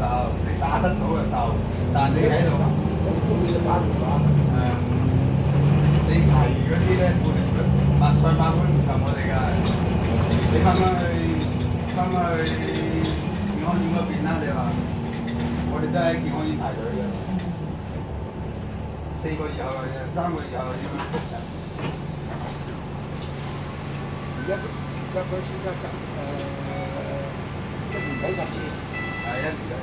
走，你打得到就受，但你喺度， 中意就打電話。 你提嗰啲咧，白菜八碗唔及我哋㗎。你翻返去健康院嗰邊啦，你話我哋都喺健康院排隊嘅，4個月後啊，3個月後要復診。 而家佢先得1年睇10次。 係1年睇。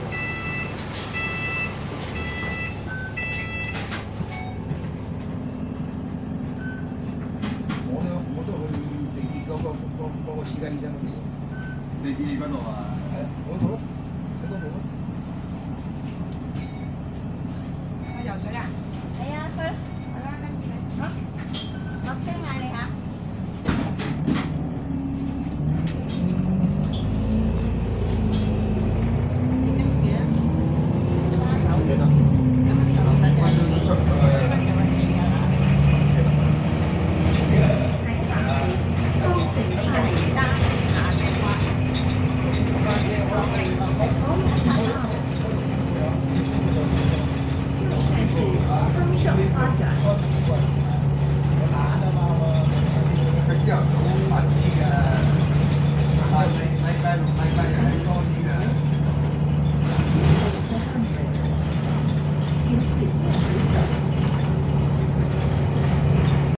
我都去地鐵嗰個私家醫生嗰度。 地鐵嗰度啊？ 係啊，嗰度咯。